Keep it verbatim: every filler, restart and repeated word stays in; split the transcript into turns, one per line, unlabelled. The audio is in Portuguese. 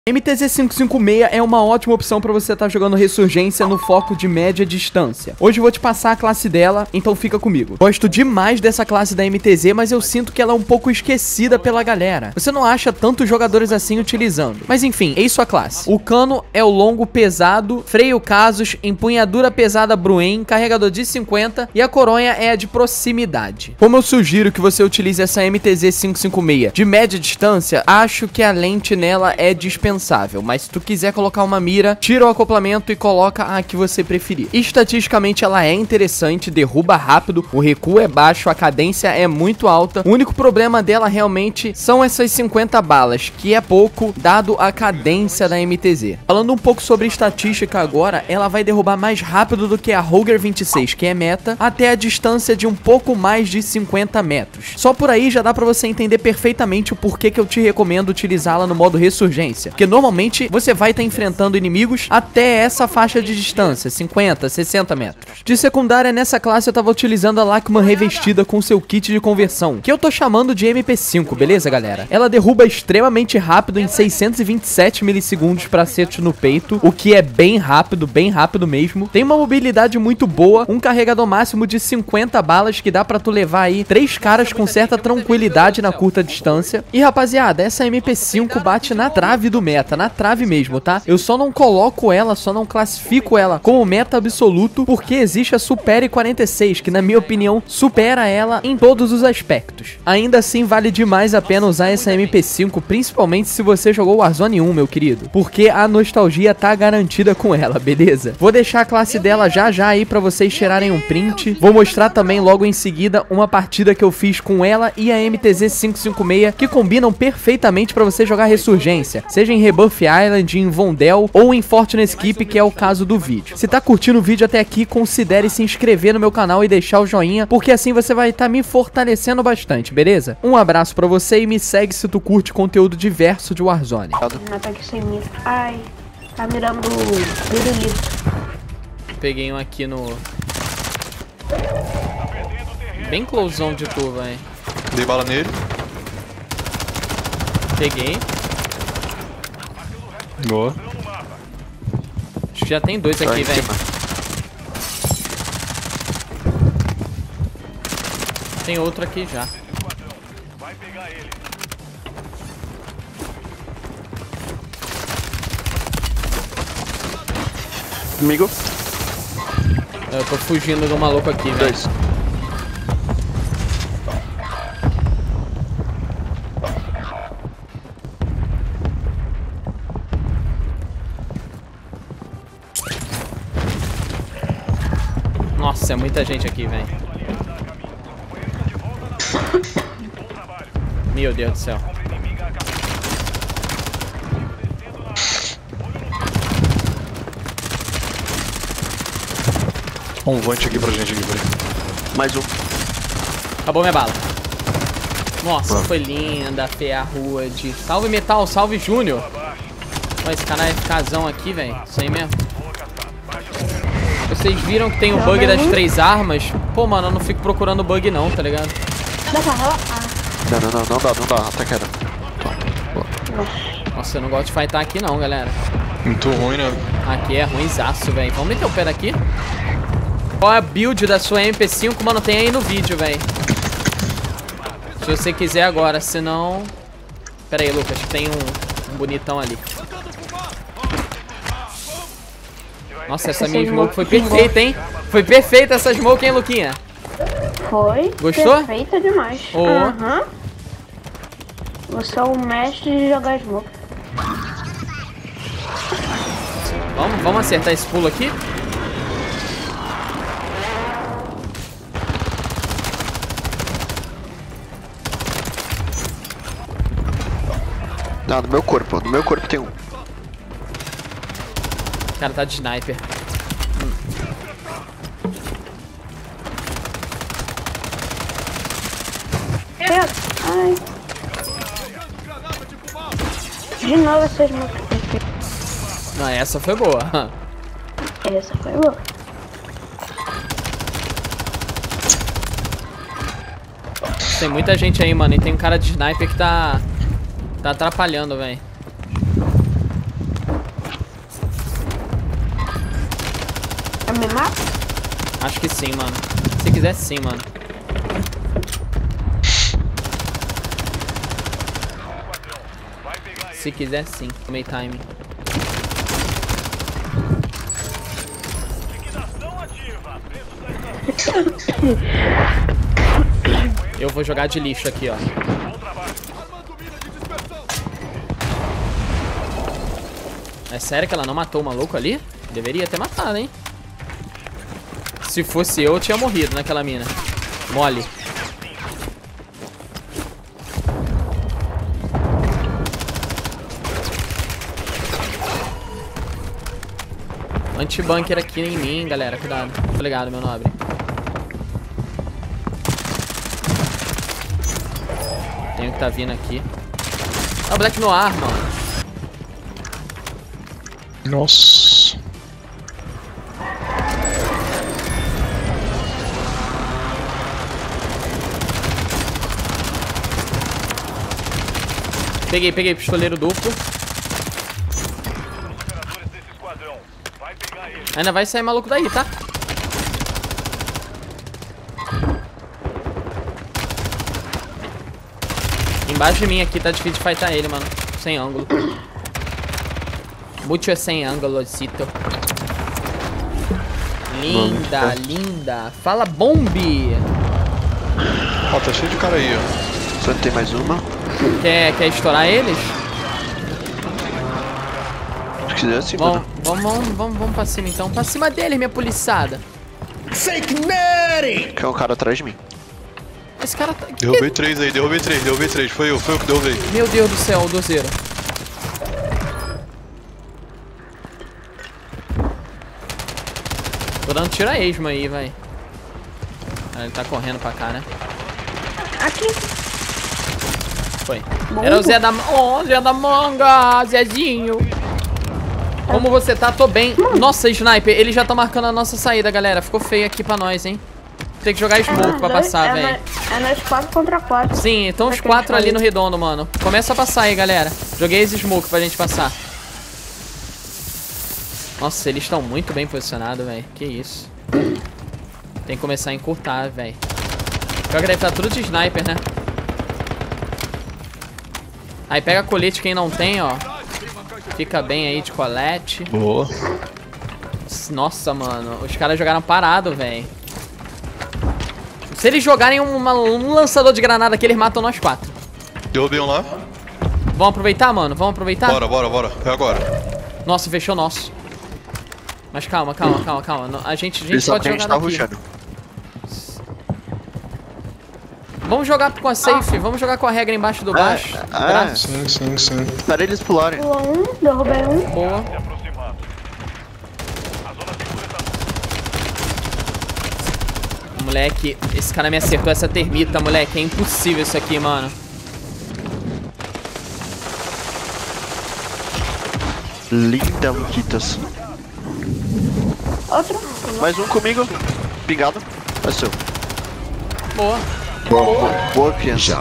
M T Z quinhentos e cinquenta e seis é uma ótima opção para você estar tá jogando Ressurgência no foco de média distância. Hoje eu vou te passar a classe dela, então fica comigo. Gosto demais dessa classe da M T Z, mas eu sinto que ela é um pouco esquecida pela galera. Você não acha tantos jogadores assim utilizando. Mas enfim, eis sua classe. O cano é o longo pesado, freio Casus, empunhadura pesada Bruen, carregador de cinquenta e a coronha é a de proximidade. Como eu sugiro que você utilize essa M T Z quinhentos e cinquenta e seis de média distância, acho que a lente nela é dispensável. Mas se tu quiser colocar uma mira, tira o acoplamento e coloca a que você preferir. Estatisticamente ela é interessante, derruba rápido, o recuo é baixo, a cadência é muito alta. O único problema dela realmente são essas cinquenta balas, que é pouco dado a cadência da M T Z. Falando um pouco sobre estatística agora, ela vai derrubar mais rápido do que a Ruger vinte e seis, que é meta, até a distância de um pouco mais de cinquenta metros. Só por aí já dá pra você entender perfeitamente o porquê que eu te recomendo utilizá-la no modo Ressurgência. Porque normalmente você vai estar tá enfrentando inimigos até essa faixa de distância, cinquenta, sessenta metros. De secundária, nessa classe eu tava utilizando a Lachmann revestida com seu kit de conversão, que eu tô chamando de M P cinco, beleza, galera? Ela derruba extremamente rápido em seiscentos e vinte e sete milissegundos para acerto no peito, o que é bem rápido, bem rápido mesmo. Tem uma mobilidade muito boa, um carregador máximo de cinquenta balas que dá pra tu levar aí três caras com certa tranquilidade na curta distância. E rapaziada, essa M P cinco bate na trave do meta, na trave mesmo, tá? Eu só não coloco ela, só não classifico ela como meta absoluto, porque existe a Super quarenta e seis, que na minha opinião supera ela em todos os aspectos. Ainda assim vale demais a pena usar essa M P cinco, principalmente se você jogou Warzone um, meu querido, porque a nostalgia tá garantida com ela, beleza? Vou deixar a classe dela já já aí pra vocês tirarem um print. Vou mostrar também logo em seguida uma partida que eu fiz com ela e a M T Z quinhentos e cinquenta e seis, que combinam perfeitamente pra você jogar Ressurgência, seja em Rebuff Island, em Vondel ou em Fortnite Keep, que é o caso do vídeo. Se tá curtindo o vídeo até aqui, considere se inscrever no meu canal e deixar o joinha, porque assim você vai estar tá me fortalecendo bastante, beleza? Um abraço pra você e me segue se tu curte conteúdo diverso de Warzone.
Um ataque sem mira. Ai, tá mirando o pirulito.
Peguei um aqui no... bem closão de tu, velho.
Dei bala nele.
Peguei.
Boa.
Acho que já tem dois aqui, velho. Tem outro aqui já.
Amigo.
Eu tô fugindo do maluco aqui, velho. Nossa, é muita gente aqui, velho. Meu Deus do céu.
Um vante aqui pra gente aqui, peraí.
Mais um.
Acabou minha bala. Nossa, foi linda, feia a rua de... Salve Metal, salve Júnior. Olha, esse cara é FKzão aqui, velho. Isso aí mesmo. Vocês viram que tem o bug das três armas? Pô, mano, eu não fico procurando bug não, tá ligado?
Dá pra relaxar.
Não, não, não, não dá, não dá. Até queda.
Nossa, eu não gosto de fightar aqui não, galera.
Muito ruim, né?
Aqui é ruimzaço, velho. Vamos meter o pé daqui? Qual é a build da sua M P cinco? Mano, tem aí no vídeo, velho. Se você quiser agora, senão... Pera aí, Lucas, tem um, um bonitão ali. Nossa, essa minha smoke foi perfeita, hein? Foi perfeita essa smoke, hein, Luquinha?
Foi.
Gostou?
Perfeita demais.
Oh.
Aham. Você é o mestre de jogar smoke.
Vamos, vamos acertar esse pulo aqui?
Não, no meu corpo, no meu corpo tem um.
O cara tá de sniper. Hum.
Ai. De novo essa smoke.
Não, essa foi boa.
Essa foi boa.
Tem muita gente aí, mano. E tem um cara de sniper que tá... Tá atrapalhando, velho. Acho que sim, mano. Se quiser, sim, mano. Se quiser, sim. Tomei time. Eu vou jogar de lixo aqui, ó. É sério que ela não matou o maluco ali? Deveria ter matado, hein? Se fosse eu, eu tinha morrido naquela mina. Mole. Anti-bunker aqui em mim, galera. Cuidado. Tô ligado, meu nobre. Tem que tá vindo aqui. Ah, o Black no ar, mano.
Nossa.
Peguei, peguei, pistoleiro duplo. Ainda vai sair maluco daí, tá? Embaixo de mim aqui tá difícil de fightar ele, mano. Sem ângulo. Muito sem ângulo, cito. Linda, linda. Fala, bombe.
Ó, tá cheio de cara aí, ó.
Só tem mais uma.
Quer, quer estourar eles?
Se quiser, assim,
Vamos,
mano.
vamos, vamos, vamos, vamos pra cima então. Pra cima deles, minha poliçada.
Quer um cara atrás de mim.
Esse cara tá...
Derrubei três aí, derrubei três, derrubei três. Foi eu, foi eu que derrubei.
Meu Deus do céu, o dozeiro. Tô dando tiro a esmo aí, vai. Ah, ele tá correndo pra cá, né?
Aqui.
Foi. Era o Zé da... Oh, Zé da manga, Zezinho. Como você tá? Tô bem. Nossa, sniper, eles já estão marcando a nossa saída, galera. Ficou feio aqui pra nós, hein? Tem que jogar smoke pra passar,
é
velho.
É nós quatro contra quatro.
Sim, então os quatro ali no redondo, mano. Começa a passar aí, galera. Joguei esse smoke pra gente passar. Nossa, eles estão muito bem posicionados, velho. Que isso. Tem que começar a encurtar, velho. Pior que deve estar tudo de sniper, né? Aí pega colete quem não tem, ó. Fica bem aí de colete.
Boa.
Nossa, mano. Os caras jogaram parado, velho. Se eles jogarem uma, um lançador de granada aqui, eles matam nós quatro.
Derrubei um lá.
Vamos aproveitar, mano? Vamos aproveitar?
Bora, bora, bora. É agora.
Nossa, fechou nosso. Mas calma, calma, calma, calma. A gente, a gente
Eles
pode
sabem que a
jogar
gente tá
daqui.
rushando.
Vamos jogar com a safe. Vamos jogar com a regra embaixo do baixo.
Ah,
do
ah.
braço.
Sim, sim, sim.
Espera eles pularem.
Pulou um, derrubei um.
Boa. Moleque, esse cara me acertou essa termita, moleque. É impossível isso aqui, mano.
Linda, Luquitas.
Outro.
Mais um comigo. Pingado. É seu.
Boa.
Boa, boa, boa criança.